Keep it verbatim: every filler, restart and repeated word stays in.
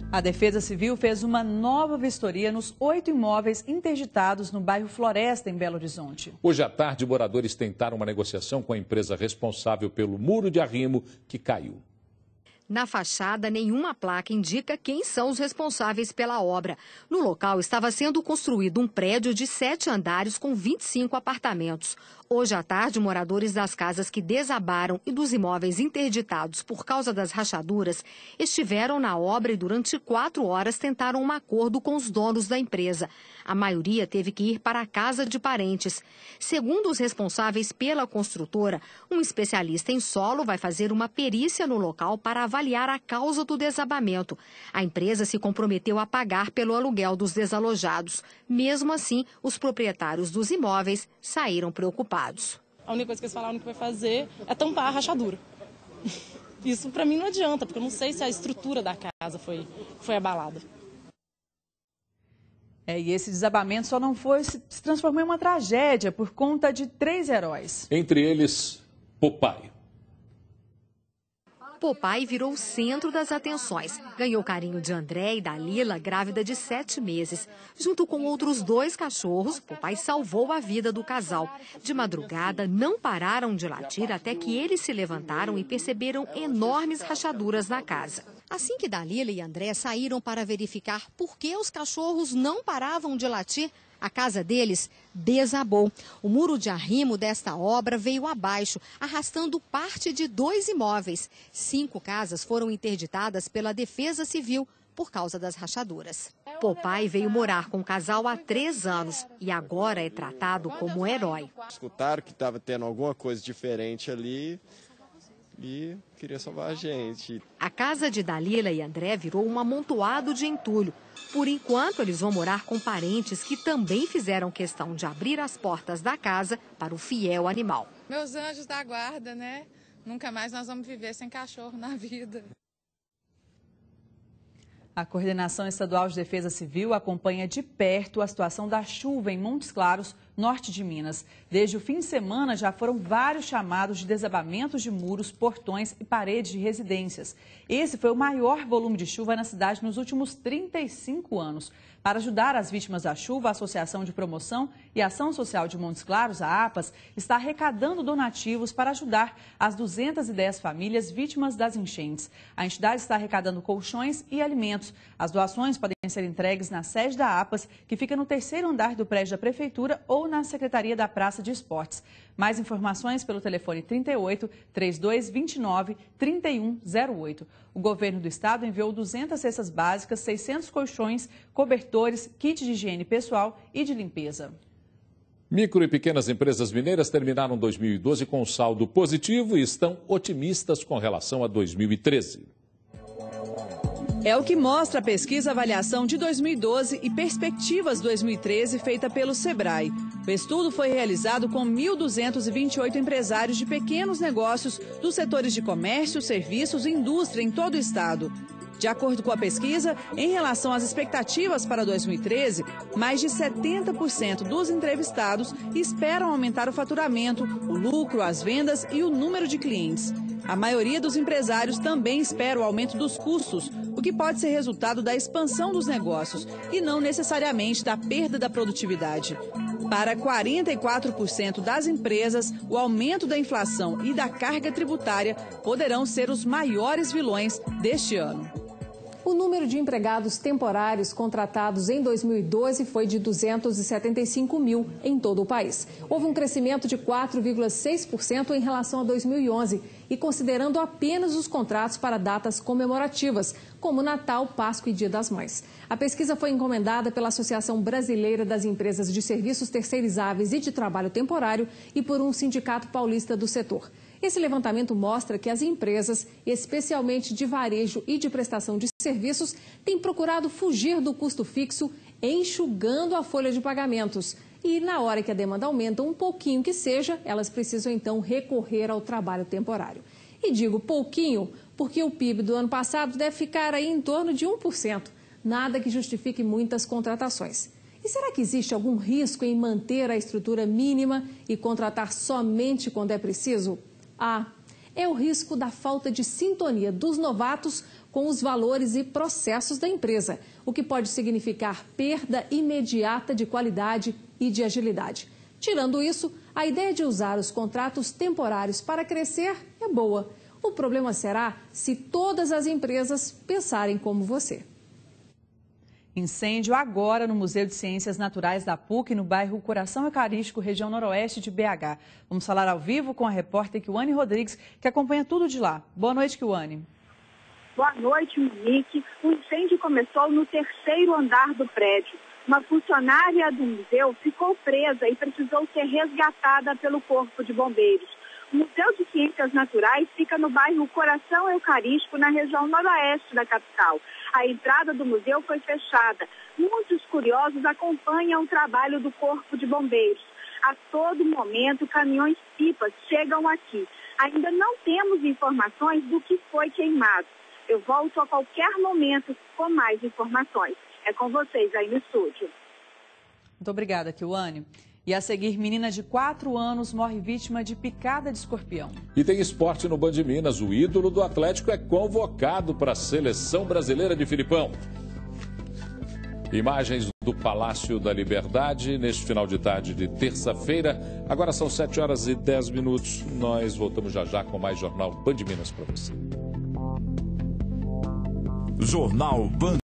A Defesa Civil fez uma nova vistoria nos oito imóveis interditados no bairro Floresta, em Belo Horizonte. Hoje à tarde, moradores tentaram uma negociação com a empresa responsável pelo muro de arrimo que caiu. Na fachada, nenhuma placa indica quem são os responsáveis pela obra. No local estava sendo construído um prédio de sete andares com vinte e cinco apartamentos. Hoje à tarde, moradores das casas que desabaram e dos imóveis interditados por causa das rachaduras estiveram na obra e durante quatro horas tentaram um acordo com os donos da empresa. A maioria teve que ir para a casa de parentes. Segundo os responsáveis pela construtora, um especialista em solo vai fazer uma perícia no local para avaliar a causa do desabamento. A empresa se comprometeu a pagar pelo aluguel dos desalojados. Mesmo assim, os proprietários dos imóveis saíram preocupados. A única coisa que eles falaram que vai fazer é tampar a rachadura. Isso para mim não adianta, porque eu não sei se a estrutura da casa foi, foi abalada. É, e esse desabamento só não foi, se transformou em uma tragédia por conta de três heróis. Entre eles, Popeye. Popeye virou o centro das atenções. Ganhou carinho de André e da Lila, grávida de sete meses. Junto com outros dois cachorros, Popeye salvou a vida do casal. De madrugada, não pararam de latir até que eles se levantaram e perceberam enormes rachaduras na casa. Assim que Dalila e André saíram para verificar por que os cachorros não paravam de latir, a casa deles desabou. O muro de arrimo desta obra veio abaixo, arrastando parte de dois imóveis. Cinco casas foram interditadas pela Defesa Civil por causa das rachaduras. Popeye veio morar com o casal há três anos e agora é tratado como herói. Escutaram que estava tendo alguma coisa diferente ali e queria salvar a gente. A casa de Dalila e André virou um amontoado de entulho. Por enquanto, eles vão morar com parentes que também fizeram questão de abrir as portas da casa para o fiel animal. Meus anjos da guarda, né? Nunca mais nós vamos viver sem cachorro na vida. A Coordenação Estadual de Defesa Civil acompanha de perto a situação da chuva em Montes Claros, norte de Minas. Desde o fim de semana já foram vários chamados de desabamentos de muros, portões e paredes de residências. Esse foi o maior volume de chuva na cidade nos últimos trinta e cinco anos. Para ajudar as vítimas da chuva, a Associação de Promoção e Ação Social de Montes Claros, a APAS, está arrecadando donativos para ajudar as duzentas e dez famílias vítimas das enchentes. A entidade está arrecadando colchões e alimentos. As doações podem ser entregues na sede da APAS, que fica no terceiro andar do prédio da Prefeitura, ou na Secretaria da Praça de Esportes. Mais informações pelo telefone trinta e oito, trinta e dois, vinte e nove, trinta e um zero oito. O governo do estado enviou duzentas cestas básicas, seiscentos colchões, cobertores, kit de higiene pessoal e de limpeza. Micro e pequenas empresas mineiras terminaram dois mil e doze com saldo positivo e estão otimistas com relação a dois mil e treze. É o que mostra a pesquisa Avaliação de dois mil e doze e Perspectivas dois mil e treze, feita pelo Sebrae. O estudo foi realizado com mil duzentos e vinte e oito empresários de pequenos negócios dos setores de comércio, serviços e indústria em todo o estado. De acordo com a pesquisa, em relação às expectativas para dois mil e treze, mais de setenta por cento dos entrevistados esperam aumentar o faturamento, o lucro, as vendas e o número de clientes. A maioria dos empresários também espera o aumento dos custos, o que pode ser resultado da expansão dos negócios e não necessariamente da perda da produtividade. Para quarenta e quatro por cento das empresas, o aumento da inflação e da carga tributária poderão ser os maiores vilões deste ano. O número de empregados temporários contratados em dois mil e doze foi de duzentos e setenta e cinco mil em todo o país. Houve um crescimento de quatro vírgula seis por cento em relação a dois mil e onze e considerando apenas os contratos para datas comemorativas, como Natal, Páscoa e Dia das Mães. A pesquisa foi encomendada pela Associação Brasileira das Empresas de Serviços Terceirizáveis e de Trabalho Temporário e por um sindicato paulista do setor. Esse levantamento mostra que as empresas, especialmente de varejo e de prestação de serviços, têm procurado fugir do custo fixo, enxugando a folha de pagamentos. E na hora que a demanda aumenta um pouquinho que seja, elas precisam então recorrer ao trabalho temporário. E digo pouquinho porque o P I B do ano passado deve ficar aí em torno de um por cento, nada que justifique muitas contratações. E será que existe algum risco em manter a estrutura mínima e contratar somente quando é preciso? Ah, é o risco da falta de sintonia dos novatos com os valores e processos da empresa, o que pode significar perda imediata de qualidade e de agilidade. Tirando isso, a ideia de usar os contratos temporários para crescer é boa. O problema será se todas as empresas pensarem como você. Incêndio agora no Museu de Ciências Naturais da P U C, no bairro Coração Eucarístico, região noroeste de B H. Vamos falar ao vivo com a repórter Kiwane Rodrigues, que acompanha tudo de lá. Boa noite, Kiwane. Boa noite, Monique. O incêndio começou no terceiro andar do prédio. Uma funcionária do museu ficou presa e precisou ser resgatada pelo Corpo de Bombeiros. O Museu de Ciências Naturais fica no bairro Coração Eucarístico, na região noroeste da capital. A entrada do museu foi fechada. Muitos curiosos acompanham o trabalho do Corpo de Bombeiros. A todo momento, caminhões-pipas chegam aqui. Ainda não temos informações do que foi queimado. Eu volto a qualquer momento com mais informações. É com vocês aí no estúdio. Muito obrigada, Kiwane. E a seguir, menina de quatro anos morre vítima de picada de escorpião. E tem esporte no Band Minas. O ídolo do Atlético é convocado para a Seleção Brasileira de Filipão. Imagens do Palácio da Liberdade neste final de tarde de terça-feira. Agora são sete horas e dez minutos. Nós voltamos já já com mais Jornal Band Minas para você. Jornal Band